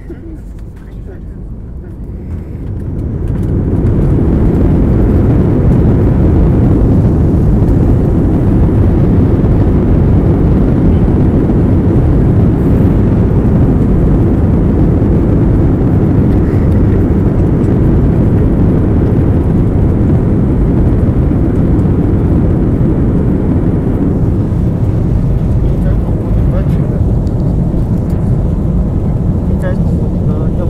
要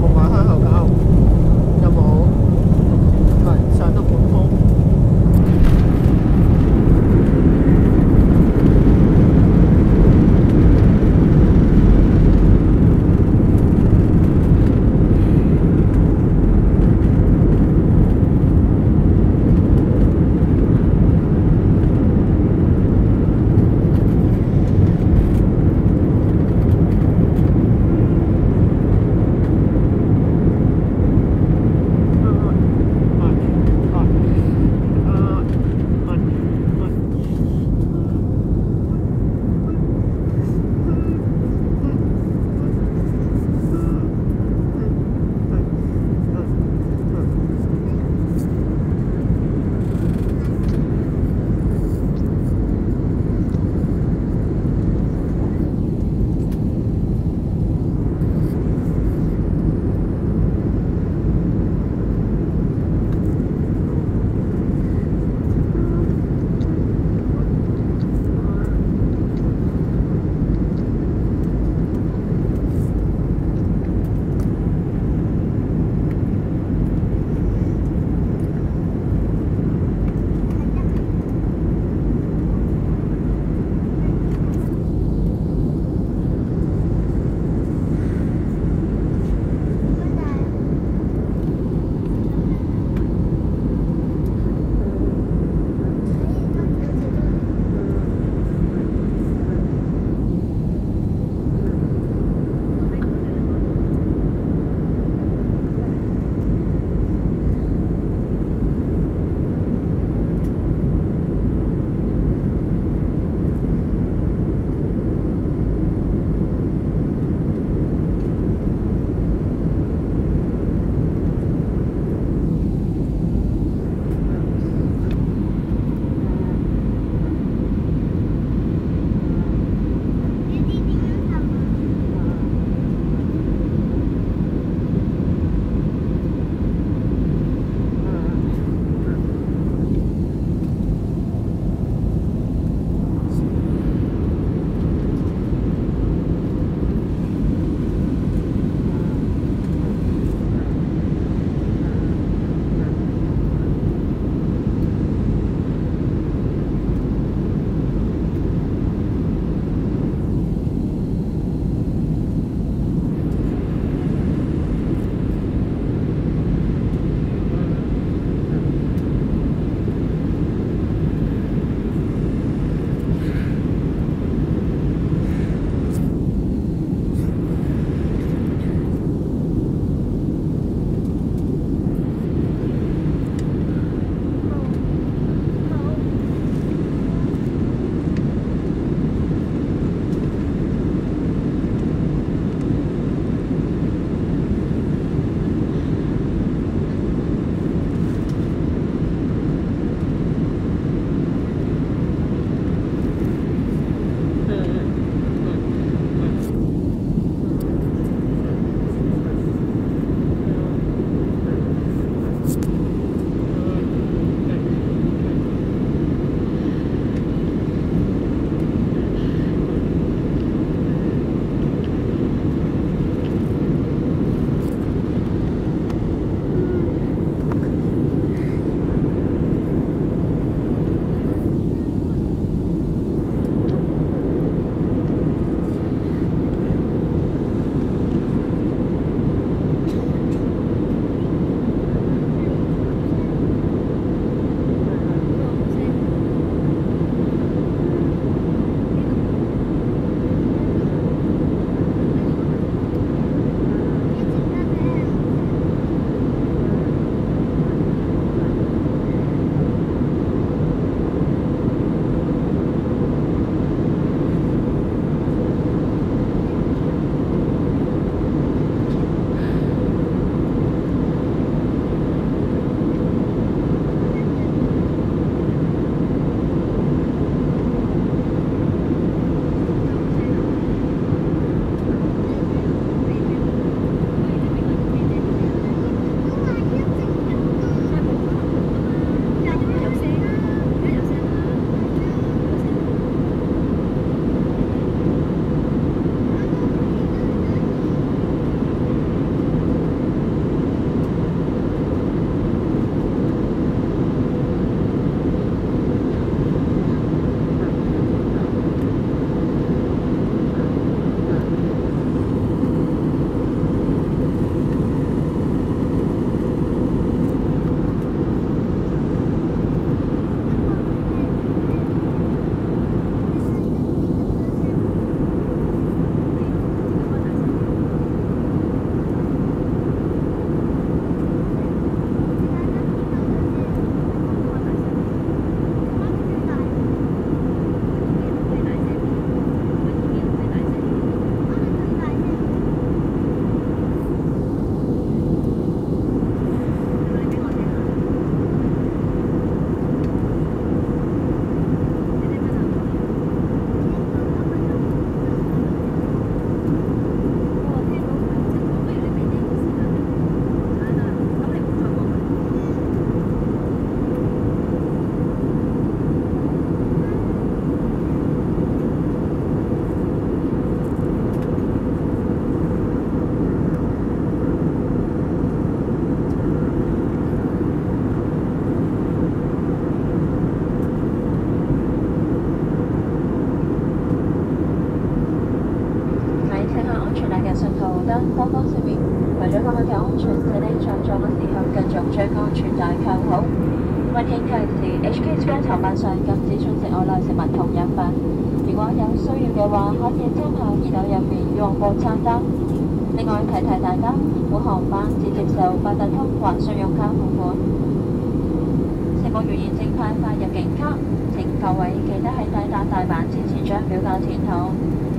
上面。為咗顧客嘅安全，請你上座嘅時候繼續將安全帶扣好。溫馨提示 ：HK Express 航班上禁止進食外來食物同飲品。如果有需要嘅話，可以參考二樓入面預約過餐單。另外提大家，本航班只接受八達通或信用卡付款。乘務人員正派發入境卡，請各位記得喺抵達大阪之前將表格填好。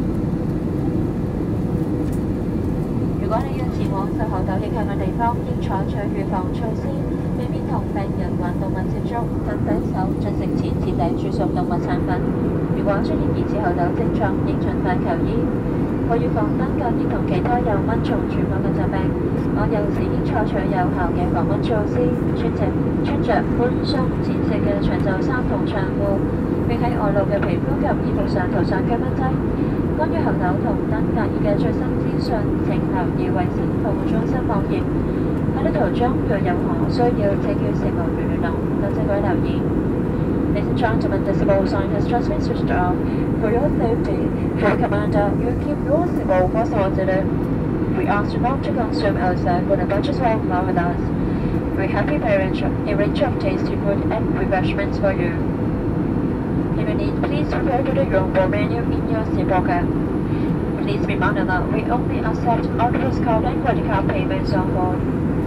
如果你要前往受候島影響嘅地方，應採取預防措施，避免同病人或動物接觸，勤洗手，進食前徹底煮熟動物產品。如果出現疑似候島症狀，應盡快求醫。為預防登革熱同其他由蚊蟲傳播嘅疾病，我有時應採取有效嘅防蚊措施，穿着寬鬆淺色嘅長袖衫同長褲，並喺外露嘅皮膚及衣服上塗上驅蚊劑。關於候島同登革熱嘅最新資訊，請留意衛生防護中心網頁。喺呢途中，若有何需要，請與乘務員聯絡。多謝各位留意。Ladies and gentlemen, the civil sign has just been switched off. For your safety, Flight Commander, you keep your civil responsibility. We ask you not to consume outside when the budget will allow with us. We have prepared a range of tasty food and refreshments for you. If you need, please refer to the room or menu in your seat pocket. Please be mindful that we only accept Octopus card and credit card payments on board.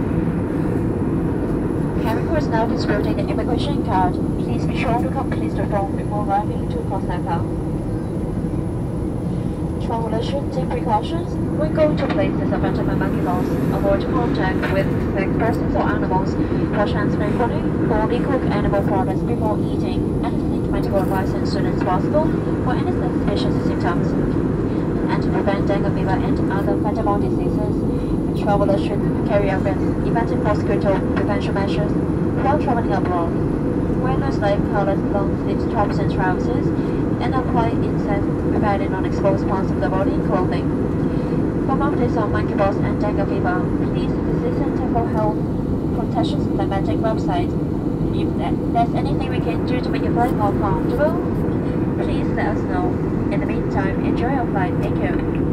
Cabin crew is now distributing the immigration card. Please be sure to complete the form before arriving to Osaka. Travelers should take precautions when going to places affected by monkey laws. Avoid contact with sick persons or animals. Wash hands frequently. Only cook animal products before eating. And seek medical advice as soon as possible for any suspicious symptoms. And to prevent dengue fever and other vector-borne diseases, travelers should carry out effective mosquito prevention measures while traveling abroad. Wear loose-sleeve colored long-sleeve tops and trousers, and apply insect repellent on exposed parts of the body and clothing. For more updates on monkeypox and dengue fever, please visit Center for Health Protection's thematic website. If there's anything we can do to make your flight more comfortable, please let us know. In the meantime, enjoy your flight. Thank you.